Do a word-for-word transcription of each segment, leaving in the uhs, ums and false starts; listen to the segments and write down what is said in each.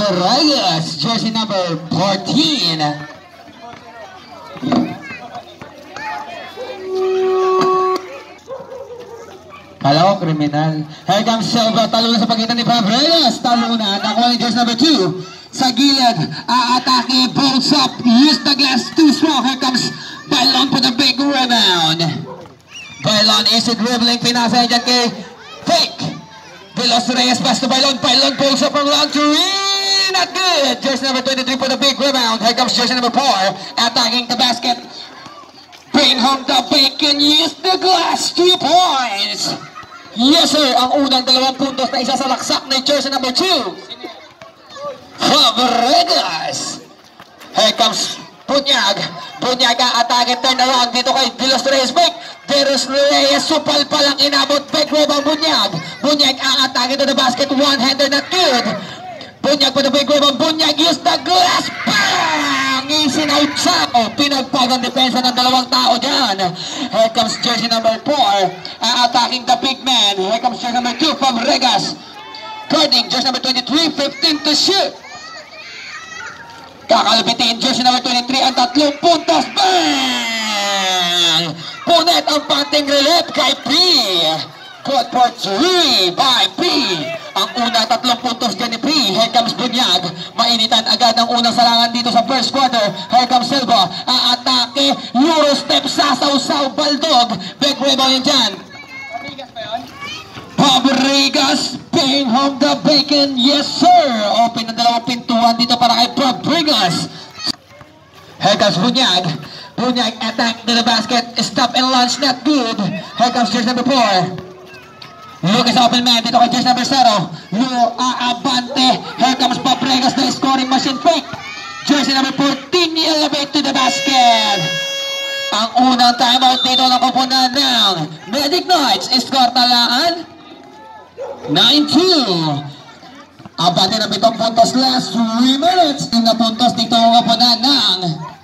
Reyes, jersey number fourteen. Kala ko kriminal. Here comes Silva, talo na sa pagitan ni Fabregas. Talo na, nakuha ni jersey number two. Sa gilid, aatake, bolts up, use the glass too strong. Here comes Bailon for the big rebound. Bailon is dribbling, pinasa dyan kay Fake. Velos Reyes pass to Bailon, Bailon pulls up from long three, not good. Jersey number twenty-three for the big rebound. Here comes jersey number four, attacking the basket. Bring home the bacon, use the glass, two points. Yes sir, ang unang dalawang puntos na isa sa laksak ni jersey number two. Fabregas. Here comes Bunyag. Bunyag atake, turn around dito kay Velos Reyes. Fake. Velos Reyes, supal palang inabot. Back rebound Bunyag. Bunyag atake to the basket. One-hander, not good. Bunyag pa the big rebound. Bunyag use the glass. Bang! Isin-out siya. Oh, pinagpagang depensa ng dalawang tao dyan. Here comes jersey number four. Attacking the big man. Here comes jersey number two from Regas. Guarding jersey number twenty-three. fifteen to shoot. Kakalbitin jersey number twenty-three ang tatlong puntos. Bang! Punet ang panting relief kay P. Good for three by P. Ang unang tatlong puntos dyan ni P. Here comes Bunyag. Mainitan agad ang unang salangan dito sa first quarter. Here comes Silva. Aatake. Euro step. Sasaw-saw. Baldog. Back rebound yun dyan. Fabregas pa yun? Fabregas. Paying home the bacon. Yes sir. Open ang dalawang pintuan dito para kay Fabregas. Here comes Bunyag. Bunyag attack to the basket. Stop and launch. Not good. Here comes jersey number four. Lucas open man dito kay jersey number zero. Lu aabante. Here comes Fabregas na scoring machine. Fake. Jersey number fourteen elevate to the basket. Ang unang timeout dito ng koponan ng Medic Knights. Score talaan nine two. Abante na pitong puntos last three minutes. Yung na puntos dito ang koponan ng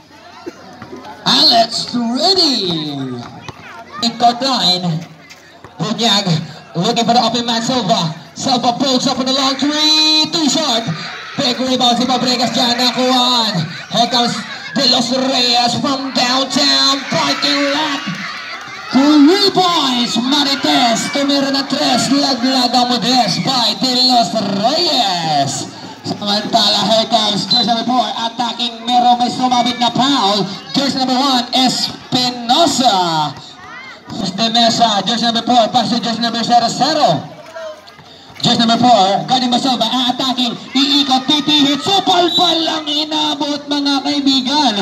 Alex ready. In court line. Bunyag looking for the open man. Silva. Silva pulls up on the long three. Too short. Big rebound si Fabregas dyan. Nakuhaan. Here comes Velos Reyes from downtown parking lot. Three points. Marites. Tumira na tres. Laglag ang Modes by Velos Reyes. Samantala, here comes jersey number four. Attacking. Meron may sumabit na foul. Jersey number one. Espinosa. De Mesa, jersey number four, pass to jersey number zero. Jersey number four, guarding Masilva, attacking, iikot, titihit, supal-pal ang inabot mga kaibigan.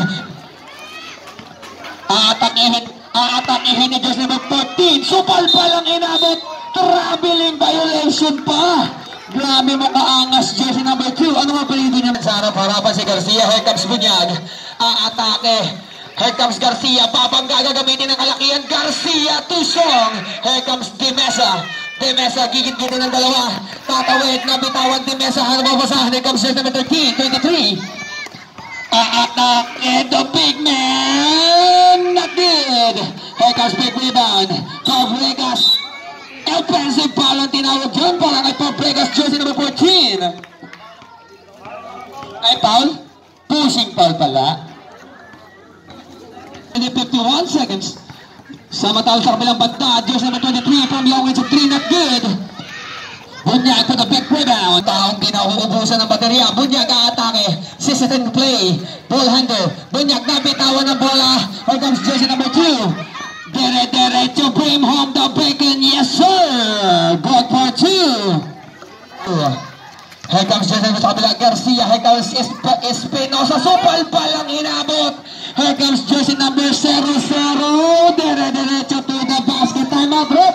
Aatakihin, aatakihin ni jersey number fourteen, supal-pal ang inabot, traveling violation pa. Grabe mo kaangas, jersey number two. Ano nga palido niya? Sa harap, harapan si Garcia, here comes Bunyag, aatake. Here comes Garcia, babangga gagamitin ng kalakihan. Garcia, too strong. Here comes De Mesa. De Mesa, gigit-gito ng dalawa. Tatawid, nabitawan De Mesa. Ano ba basahan? Here comes number thirteen, twenty-three. A-attack and the big man. Not good. Here comes big rebound. Fabregas. Offensive foul ang tinawag dyan para kay Fabregas, jersey number fourteen. Ay, foul? Pushing foul pala. fifty-one seconds. Samantala sa kabilang banda, jersey number twenty-three from Young to three, not good. Bunyag for the big rebound. Taong pinauubusan ng baterya. Bunyag aatake. System play. Ball handle. Bunyag nabitawan ng bola. Here comes jersey number two. Dere-dere to bring home the bacon. Yes sir. Good for two. Here comes jersey number sa kabila. Garcia. Here comes Espinosa. Supal-pal ang inabot. Here comes jersey number zero zero. Dire-diretso to the basket. Time out, bro.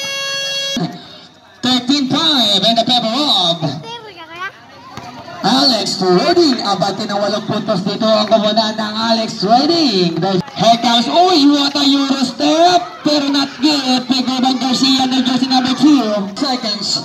thirteen five and the pepper up. Alex Redding. Abante ng walong puntos dito ang kabunan ng Alex Redding. Here comes, uy, what a Euro step. Pero not good. Big rebound Garcia ng jersey number two. Seconds.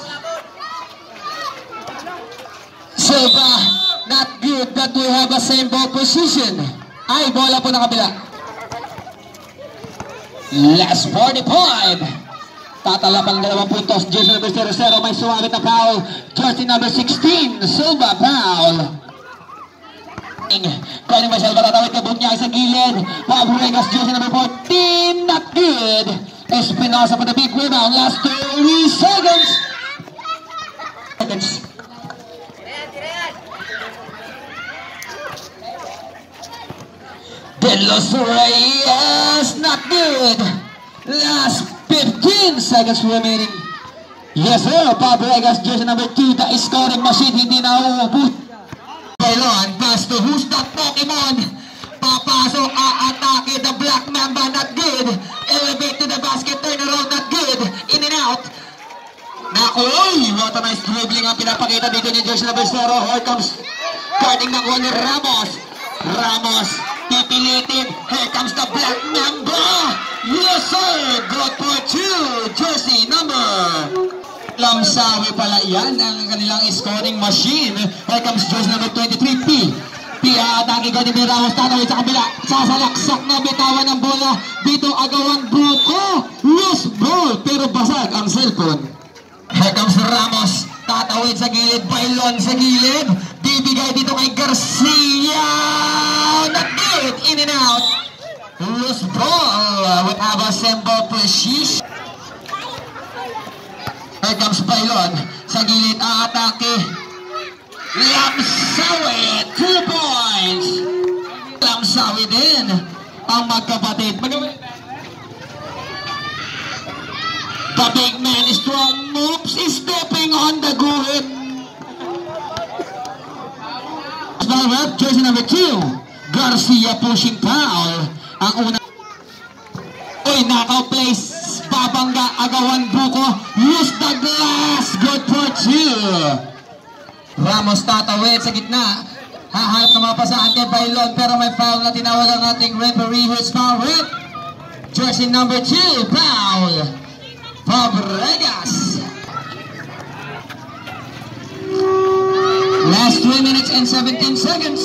Silva, not good, but we have a same ball position. Ay, bola po na kabila. Last forty-five. Tatalapang dalawang puntos. Jersey number zero zero, may sumabit na foul. Jersey number sixteen, Silva foul. Kaya naman siya matatawid ka bunyag sa gilid. Fabregas, jersey number fourteen, not good. Espinosa for the big rebound. Last thirty seconds. De Los Reyes, not good. Last fifteen seconds remaining. Yes sir, Fabregas, jersey number two, the scoring machine, hindi na uubot. Bailon, pass to who's that Pokemon? Papasok, a-atake, the Black Mamba, not good. Elevate to the basket, turn around, not good. In and out. Nakoy, what a nice dribbling ang pinapakita dito ni jersey number zero. Here comes, guarding ng ni Ramos. Ramos, pipilitin. Here comes the Black Mamba. Yes sir, good for two. Jersey number Lamsawi pala yan, ang kanilang scoring machine. Here comes jersey number twenty-three, P. P, aatake ka ni Ramos, tatawid sa kabila. Sasalaksak na bitawan ng bola. Dito agawan buko. Loose ball, pero basag ang cellphone. Here comes Ramos, tatawid sa gilid. Bailon sa gilid. Bibigay dito kay Garcia. Not good, in and out. Loose ball with Aba Sembo precision. Here comes Bailon. Sa gilid, aatake. Lamsawi, two points. Lamsawi din ang magkapatid. The big man is strong moves, is stepping on the guhit. Jersey number two, Garcia pushing foul. Ang una. Uy, knockout place. Babangga, agawan buko. Use the glass. Good for two. Ramos tatawid sa gitna. Hahanap na mapasaan kay Bailon, pero may foul na tinawag ang ating referee. Who's foul with? Jersey number two, foul. Fabregas. Last three minutes and seventeen seconds.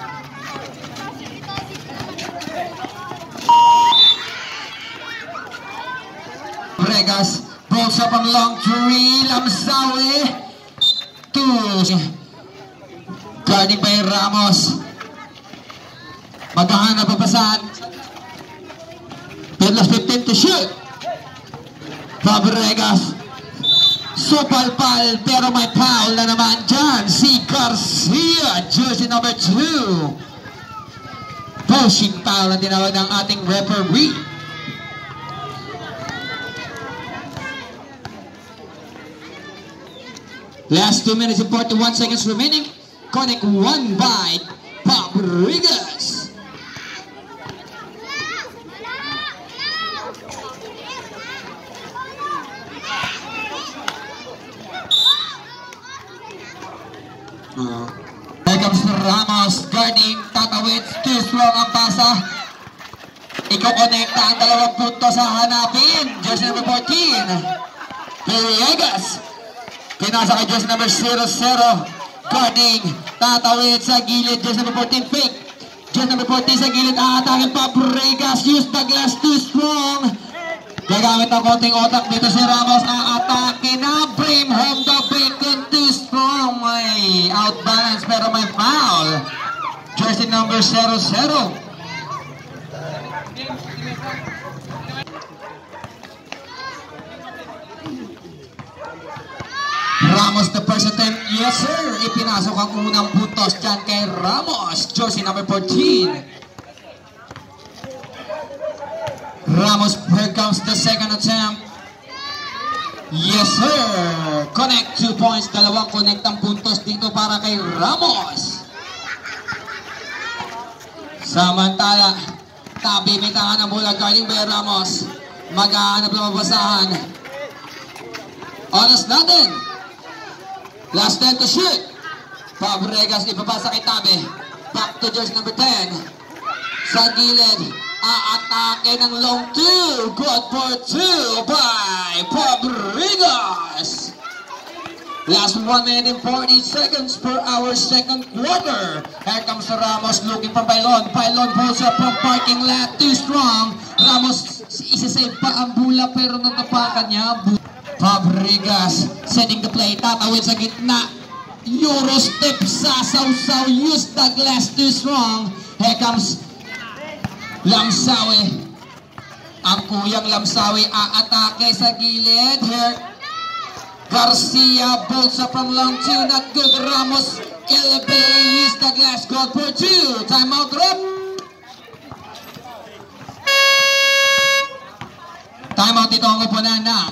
Fabregas, pulls up ang long three. Lamsawi. Two. Guarding by Ramos. Maghahanap papasan. Plus fifteen to shoot. Fabregas. Supalpal, pero may foul na naman dyan. Si Garcia, jersey number two. Pushing foul ang tinawag ng ating referee. Last two minutes and forty-one seconds remaining. Connect one by Fabregas. Uh, Here comes Ramos, guarding, tatawid, too strong ang pasa. Iko-connecta ang dalawang punto sa hanapin. Jersey number fourteen, Villegas. Pinasa kay jersey number zero zero, guarding, tatawid sa gilid. Jersey number fourteen, fake. Jersey number fourteen sa gilid, aatakin pa Bregas. Use the glass, too strong. Gagamit ng konting otak dito si Ramos. Ang atake na bring home the bacon, too strong. May outbalance pero may foul. Jersey number zero zero. Ramos the first attempt. Yes sir. Ipinasok ang unang puntos dyan kay Ramos. Jersey number fourteen. Ramos, here comes the second attempt. Yes sir. Connect two points. Dalawang connect ang puntos dito para kay Ramos. Samantala, tabi may tangan ng bola guarding by Ramos. Mag-aanap na mabasahan. Honest natin. Last ten to shoot. Fabregas ipapasa kay Tabe. Back to jersey number ten. Sa gilid. Aatake ng long two. Good for two by Fabregas. Last one minute and forty seconds for our second quarter. Here comes Ramos looking for Bailon. Bailon pulls up from parking lot. Too strong. Ramos, isa-save pa ang bola pero natapakan niya. Fabregas setting the play, tatawid sa gitna. Euro step sa Sausaw, use the glass too strong. Here comes Lamsawi. Ang kuyang Lamsawi aatake sa gilid. Here Garcia bolts up from long two, not good. Ramos elevate, use the glass, goal for two. Timeout rep. Timeout dito ang upunan ng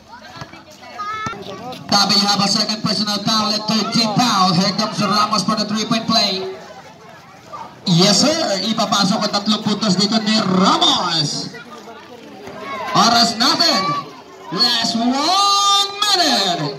Tabi. You have a second personal foul at thirteen foul. Here comes Ramos for the three-point play. Yes sir, ipapasok ang tatlong puntos dito ni Ramos. Oras natin, last one minute.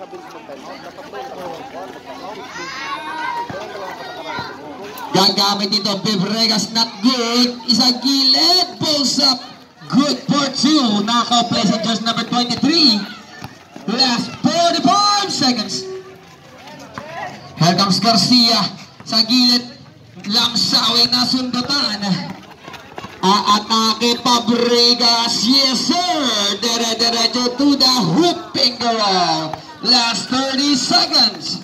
Gagamit dito, Fabregas, not good. Isa gilid, pulls up, good for two. Knockout play sa just number twenty-three. Last forty-five seconds. Here comes Garcia sa gilid. Lamsawi na sundutan. Aatake Fabregas. Yes sir. Dire-diretso to the hoop finger. Last thirty seconds.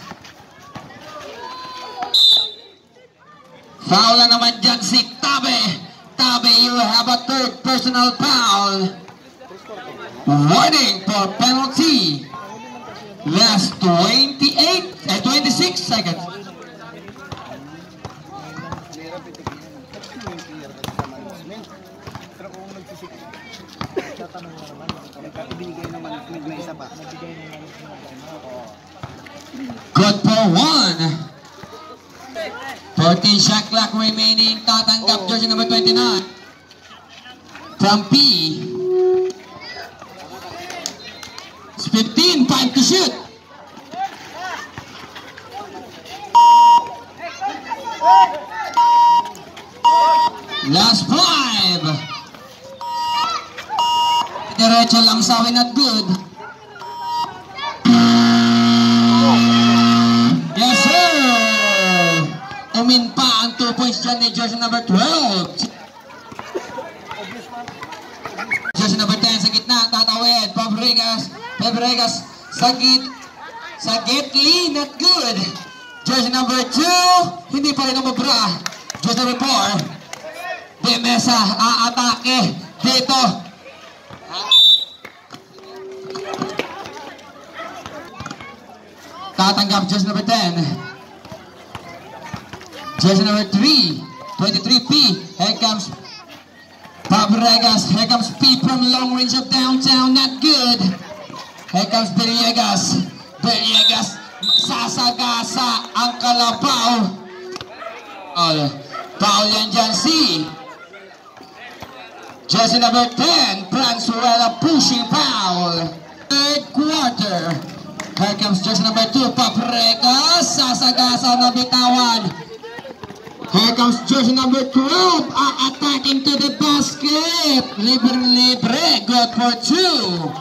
Foul na naman dyan si Tabe. Tabe, you have a third personal foul. Warning for penalty. Last twenty-eight, eh, twenty-six seconds. Good for one. fourteen shot clock remaining. Tatanggap jersey number twenty-nine. From P. It's fifteen, five to shoot. Last five. Diretso lang sawi, not good. Yes sir. Umin pa ang two points dyan ni jersey number twelve. Jersey number ten sa gitna, tatawid. Fabregas. Fabregas sa git. Sa gitli, not good. Jersey number two, hindi pa rin umubra. Jersey number four. Demesa, aatake dito. Tatanggap jersey number ten. Jersey number three, twenty-three P. Here comes Fabregas. Here comes P from long range of downtown. Not good. Here comes Villegas. Villegas. Sasagasa ang kalabaw. Oh, foul yan dyan si jersey number ten. Franzuela pushing foul. Third quarter. Here comes jersey number two. Fabregas. Sasagasa na bitawan. Here comes jersey number twelve, uh, attacking to the basket. Libre, libre, good for two.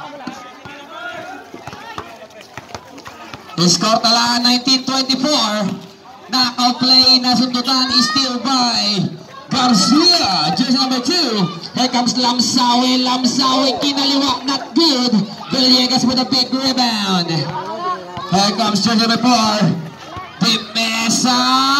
The score tala nineteen twenty-four. Knockout play na sundutan is still by Garcia, jersey number two. Here comes Lamsawi, Lamsawi, kinaliwa, not good. Villegas with a big rebound. Here comes jersey number four. Demesa,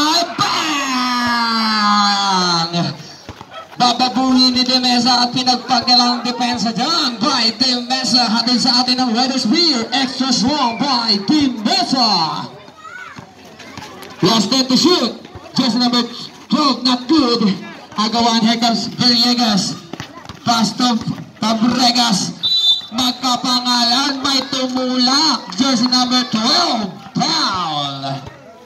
bang! Bababuhin ni Demesa at pinagpagalang depensa dyan by Demesa. Hatid sa atin ng Red Spear. Extra strong by Demesa. Last ten to shoot. Just number twelve, not good. Agawan, here comes Villegas. Pass to Fabregas. Magkapangalan, may tumulak. Jersey number twelve, foul.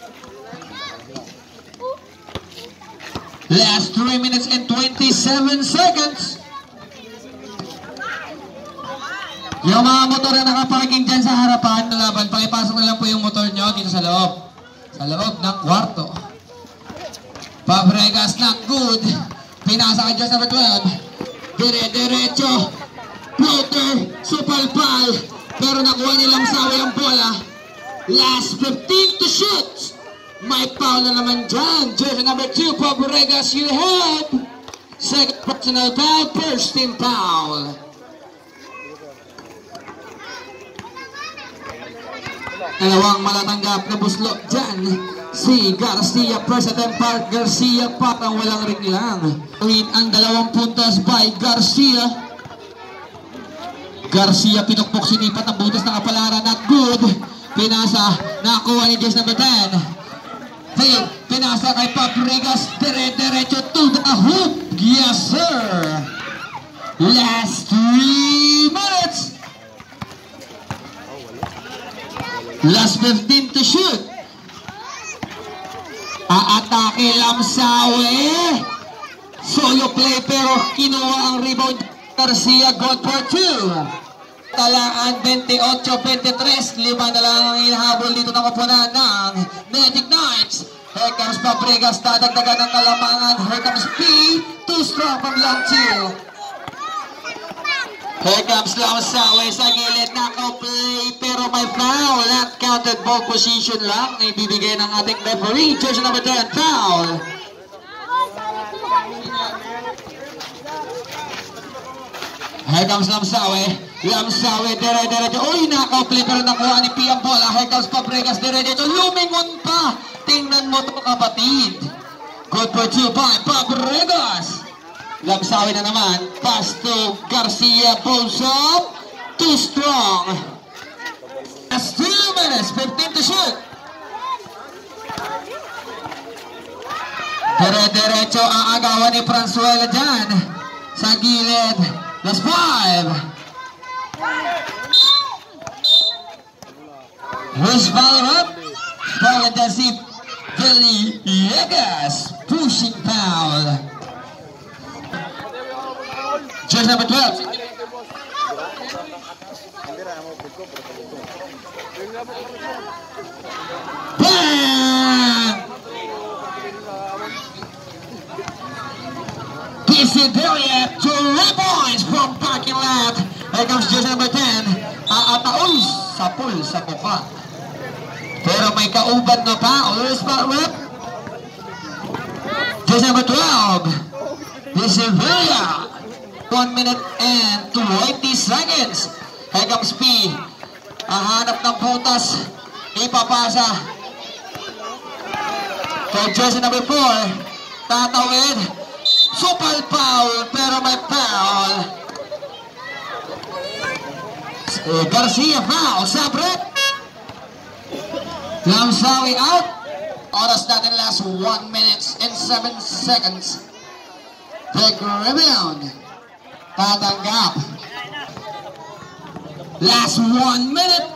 Last three minutes and twenty-seven seconds. Yung mga motor na nakaparking dyan sa harapan na laban, pakipasok na lang po yung motor nyo dito sa loob. Sa loob ng kwarto. Fabregas, not good. Pinasa ka dyan sa number twelve. Dire-diretso. Peter, supalpal. Pero nakuha nilang sawi ang bola. Last fifteen to shoot. May foul na naman dyan. Jersey number two, Fabregas, you have Second personal foul, first team foul. Dalawang malatanggap na buslot dyan. Si Garcia, President Park Garcia, parang walang ring lang. Win ang dalawang puntos by Garcia. Garcia pinukpok, sinipat ang butas ng kapalaran. Not good. Pinasa, nakuha ni Jess number ten. Fail, pinasa kay Fabregas. Dire-diretso to the hoop. Yes sir. Last three minutes. Last fifteen to shoot. Aatake Lamsawe. Solo play pero kinuha ang rebound. Garcia, good for two. Talaan twenty-eight twenty-three. Lima na lang ang hinahabol dito ng kapunan ng Magic Knights. Here comes Fabregas, dadagdagan ng kalamangan. Here comes P. Too strong from long two. Here comes Lamsawe sa gilid, knockout play pero may foul. Not counted, ball position lang. Ibibigay ng ating referee. Jersey number ten, foul. Here comes Lamsawe. Lamsawe, dire-diretso. Uy, knockout play pero nakuha ni P ang bola. Here comes Fabregas, dire-diretso. Lumingon pa. Tingnan mo to kapatid. Good for two by Fabregas. Lamsawe na naman. Pass to Garcia. Pulls up. Too strong. That's two minutes. fifteen to shoot. Dire-diretso ang agawan ni Franzuela dyan. Sa gilid. That's five. Who's foul up? Foul does it. Villegas. Pushing foul. Jersey number twelve. Bang! Desideria, two points from parking lot. Here comes jersey number ten. Aataul sa pool sa mukha. Pero may kauban na pa. Always back rep. Jersey number twelve. Desideria. one minute and twenty seconds. Here comes P. Ahanap ng butas. Ipapasa. Kay jersey number four. Tatawid. Super foul. Pero may foul. Uh, Garcia foul. Sabre. Lamsawe out. Oras natin last one minute and seven seconds. Take rebound. Tatanggap. Last one minute.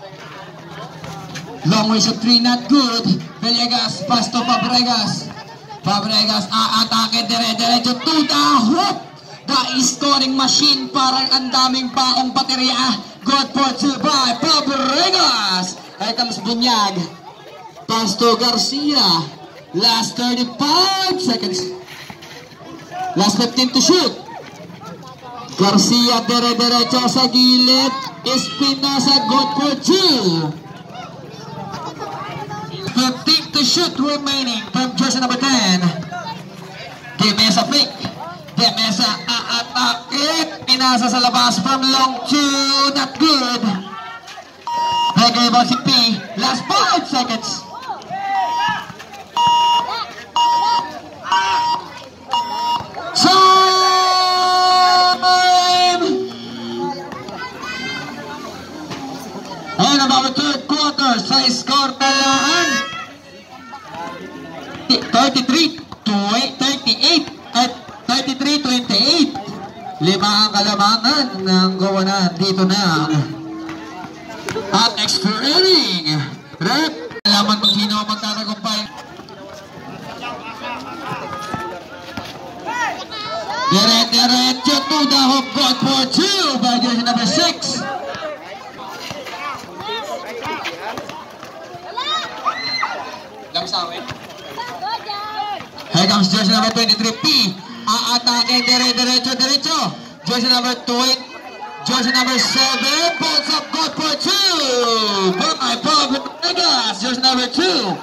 Long way shot three, not good. Villegas, pass to Fabregas. Fabregas, aatake dire-diretso to the hoop. The scoring machine, parang ang daming baong baterya. Good for two by Fabregas. Here comes Bunyag. Pass to Garcia. Last thirty-five seconds. Last fifteen to shoot. Garcia dire-diretso sa gilid. Espinosa, good for two. fifteen to shoot remaining from jersey number ten. Demesa fake. Demesa aatake. Pinasa sa labas from long two. Not good. Regay ball si P. Last five seconds. And about the third quarter, sa score talaan thirty-three thirty-eight at thirty-three twenty-eight. Lima ang kalamangan ng gawanan dito na at extra inning. Rep, alaman kung sino ang magtatagumpay. Dire-diretso to the hoop, good for two by jersey number six. Lamsawe. Here comes jersey number twenty-three, P. Aatake dire-diretso, diretso. Jersey number twenty, jersey number seven, pulls up, good for two. By Fabregas, jersey number two.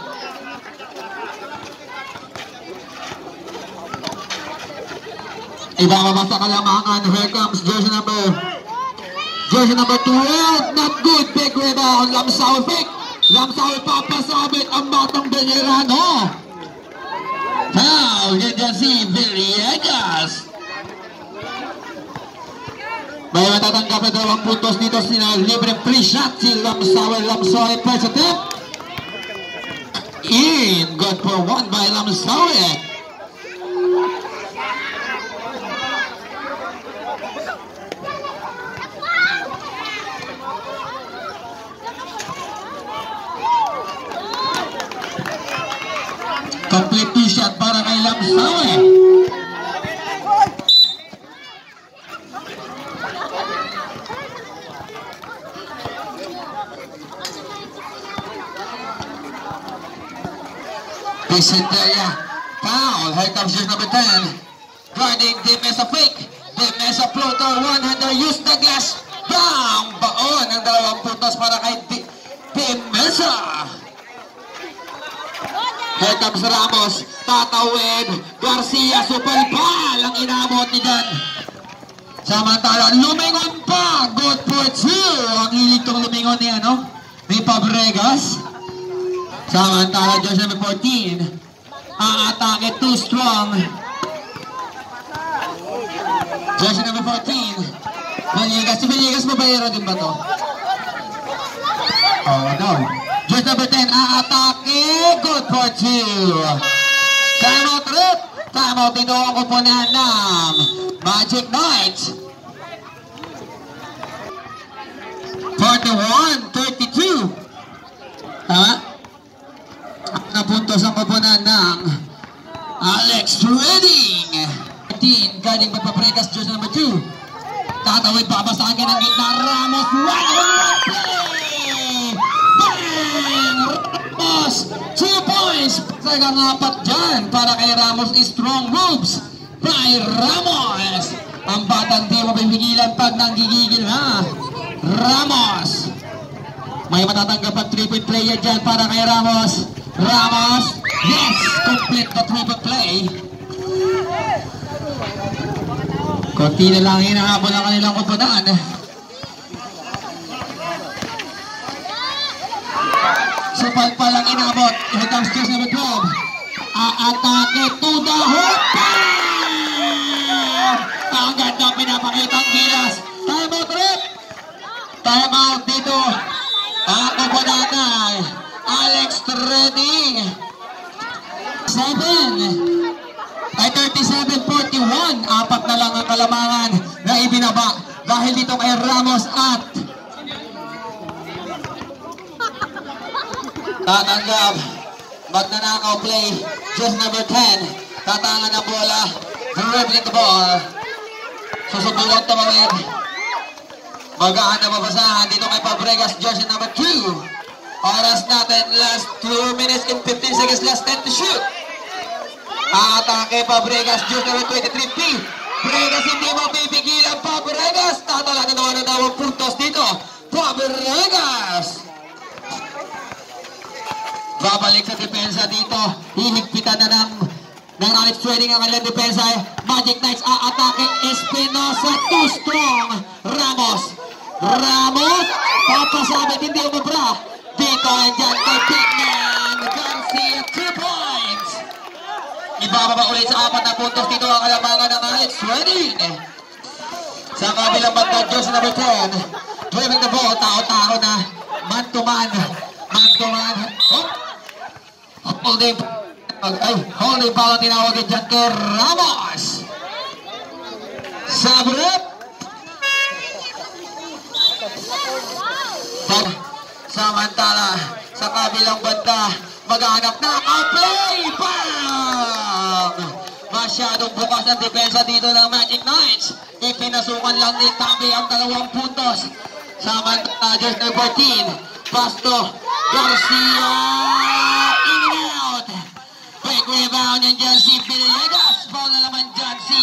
Ibababa sa kalamangan. Here comes jersey number jersey number twelve. Not good. Big rebound. Lamsaw fake. Lamsaw papasabit ang batang Benyerano. Foul. Yan dyan si Villegas. May matatanggap na dalawang puntos dito sina libre free shot si Lamsaw. Lamsaw first attempt. In. Good for one by Lamsaw. Complete two shot para kay Lamsaw. Pisenteria. Foul. Here comes jersey number ten. Guarding Demesa fake. Demesa floater. One-hander. Use the glass. Bang! Baon ang dalawang puntos para kay Demesa. Here comes Ramos. Tatawid. Garcia. Super ball. Ang inabot ni Dan. Samantala, lumingon pa. Good for two. Ang hilig tong lumingon ni ano? Ni Fabregas. Samantala, jersey number fourteen. Aatake too strong. Jersey number fourteen. Villegas. Si Villegas mabayero din ba to? Oh, no. Jersey number ten. Aatake. Good for two. Time out rip. Time out dito ang kupunan ng Magic Knights. forty-one thirty-two. Tama? Na puntos ang kupunan ng Alex Redding. thirteen, guarding magpapregas, jersey number two. Tatawid babasagin ang gitna. Ramos, one on one play! Bang! Ramos, two points. Sagang apat dyan para kay Ramos. Strong moves by Ramos. Ang batang di mapipigilan pag nanggigigil na. Ramos. May matatanggap ang three-point player dyan para kay Ramos. Ramos, yes, complete the three-point play. Kunti na lang hinahabol ang kanilang kupunan. Supal pa lang inabot. Here comes jersey number twelve. Aatake to the hoop. Ang ganda pinapakita ang gilas. Time out rip. Time out dito. Ang kupunan ng Alex Redding. seven. Ay thirty-seven forty-one. Apat na lang ang kalamangan na ibinaba dahil dito kay Ramos at tatanggap. Magnanakaw play. Just number ten. Tatangan ang bola. Dribbling the ball. Susubukan tumawid. Magaan na mabasahan dito kay Fabregas. Jersey number two. Oras natin, last two minutes and fifteen seconds, last ten to shoot. Atake Fabregas, jersey number twenty-three P. Fabregas hindi mapipigilan. Fabregas, tatalaga naman ang dalawang puntos dito. Fabregas. Babalik sa depensa dito. Hihigpitan na ng, ng Alex Redding ang kanilang depensa. Magic Knights aatake. Espinosa, too strong. Ramos. Ramos, papasabit, hindi umubra. Dito and dyan kay Pigman Garcia, two points. Ibababa ulit sa apat na puntos dito ang kalamangan ng Alex Redding. Sa kabilang banda, jersey number ten. Driving the ball, tao-tao na. Man to man. Man to man. Oh. Holding. Ay, holding ball ang tinawag dyan kay Ramos. Sabrep. Samantala, sa kabilang banda, maghanap na ang play! Bang! Masyadong bukas ang depensa dito ng Magic Knights. Ipinasukan lang ni Tabi ang dalawang puntos. Samantala, jersey number fourteen. Pasto, Garcia, in and out. Quick rebound yan dyan si Villegas. Ball na naman dyan si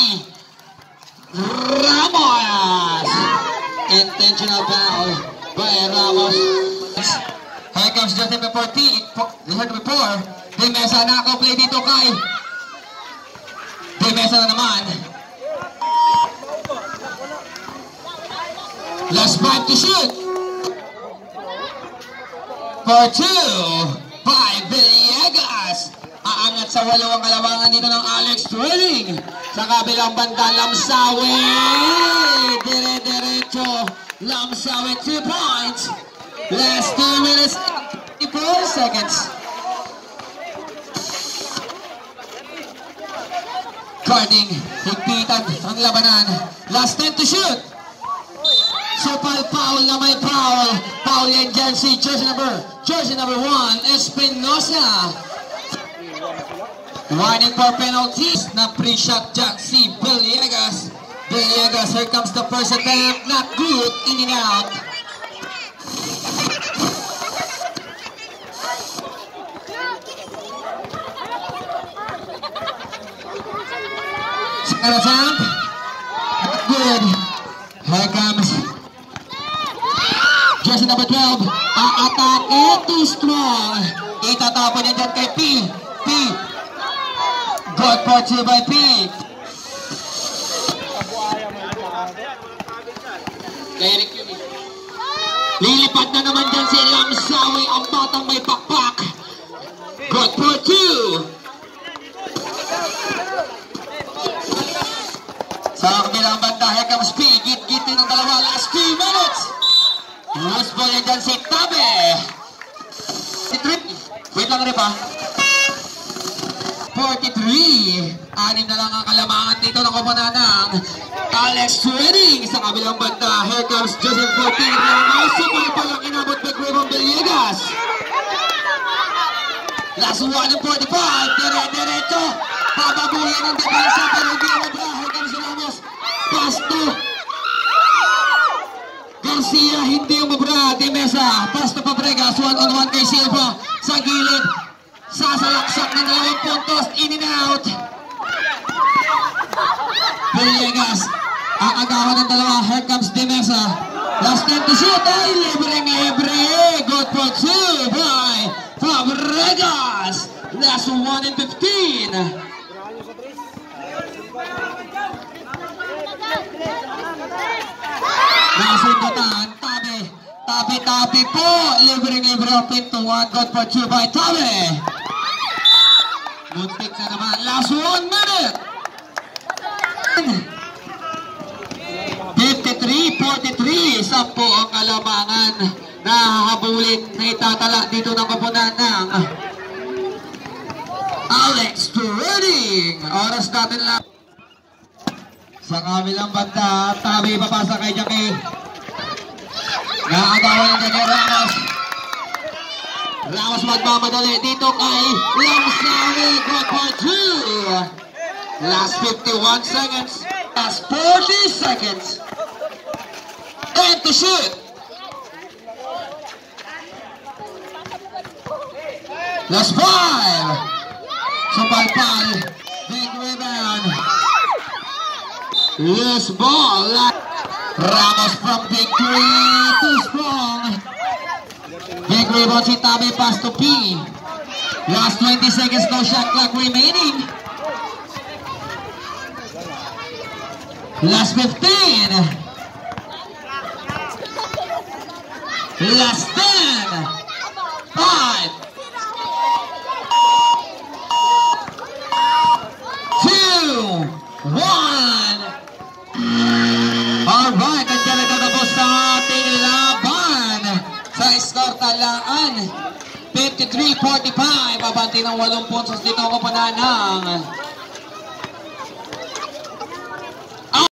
Ramos. Intentional foul by Ramos. Here comes jersey number fourteen, jersey number four. Demesa, nakaplay dito kay Demesa na naman. Last five to shoot. For two by Villegas. Aangat sa walo ang kalabangan dito ng Alex Twilling. Sa kabilang banda, Lamsawi. Dire-diretso. Lamsawi, two points. Last two minutes, fifty-four seconds. Guarding, higpitan ang labanan. Last ten to shoot. Super foul na may foul. Foul yan dyan si jersey number, jersey number one, Espinosa. Warning for penalties. Na pre-shot jack si Villegas. Villegas, here comes the first attempt. Not good, in and out. Second attempt. Not good. Here comes jersey number twelve. A-atake, too strong. Itatapon yan dyan kay P. P. Good for two by P. Lilipad na naman dyan si Lamsawi, ang batang may pakpak. Good for two. Sa kabilang banda, here comes P. Git-gitin ng dalawa, last two minutes. Loose ball yan dyan si Tabe. Si Trip. Wait lang rin pa. forty-three. Anim na lang ang kalamangan dito ng koponan ng Alex Twilling. Sa kabilang banda, here comes Joseph fourteen. Ramos, super palang inabot by Grayson Villegas. Last one and forty-five. Dire-diretso. Pababuyan ng depensa pero hindi ang mabra. Here comes Ramos. Pass to Garcia, hindi yung mabra. Demesa. Pass to Fabregas. One on one kay Silva. Sa gilid. Sasalaksak ng dalawang puntos, in and out. Villegas, ang agawan ng dalawa, here comes Demesa. Last ten to shoot, ay libreng-libre. Good for two by Fabregas. Last one and fifteen. Nasundutan, Tabi. Tabi-tabi po, libreng-libre ang pinto. One good for two by Tabi. Muntik na naman. Last one minute. fifty-three forty-three. Sampo ang kalamangan na hahabulin na itatala dito ng koponan ng Alex Twilling. Oras natin lang. Sa kabilang banda, Tabi papasa kay Jackie. Naagawan niya ni Ramos. Ramos magmamadali dito kay Lamsawi. Good for two. Last fifty-one seconds. Last forty seconds. And to shoot. Last five. Subalpal. Big rebound. Loose ball. Ramos from big three. Too strong. Big rebound si Tabi, pass to P. Last twenty seconds, no shot clock remaining. Last fifteen. Last ten. Five. Two. One. Alright, nandiyan na tatapos sa ating laban. Sa score talaan, fifty-three forty-five. Babanti ng walong puntos dito ang koponan ng